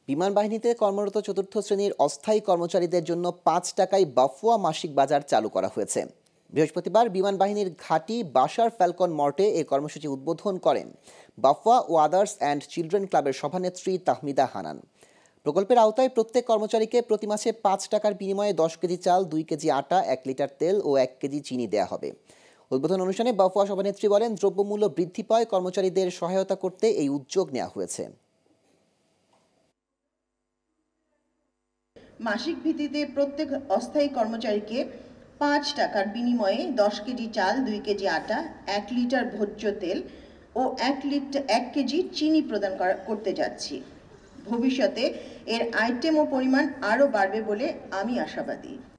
বিমান বাহিনীতে কর্মরত চতুর্থ শ্রেণীর অস্থায়ী কর্মচারীদের জন্য ৫ টাকায় বাফুয়া মাসিক বাজার চালু করা হয়েছে। বৃহস্পতিবার বিমান বাহিনীর ঘাঁটি বাশার ফ্যালকন মর্টে এই কর্মসূচি উদ্বোধন করেন বাফুয়া ও আদার্স অ্যান্ড চিলড্রেন ক্লাবের সভানেত্রী তাহমিদা হানান। প্রকল্পের আওতায় প্রত্যেক কর্মচারীকে প্রতি মাসে ৫ টাকার বিনিময়ে ১০ কেজি চাল, ২ কেজি আটা, ১ লিটার তেল ও ১ কেজি চিনি দেওয়া হবে। উদ্বোধন অনুষ্ঠানে বাফুয়া সভানেত্রী বলেন, দ্রব্যমূল্য বৃদ্ধি পায় কর্মচারীদের সহায়তা করতে এই উদ্যোগ নেওয়া হয়েছে। মাসিক ভিত্তিতে প্রত্যেক অস্থায়ী কর্মচারীকে ৫ টাকার বিনিময়ে ১০ কেজি চাল, ২ কেজি আটা, ১ লিটার ভোজ্য তেল ও ১ কেজি চিনি প্রদান করতে যাচ্ছি। ভবিষ্যতে এর আইটেম ও পরিমাণ আরও বাড়বে বলে আমি আশাবাদী।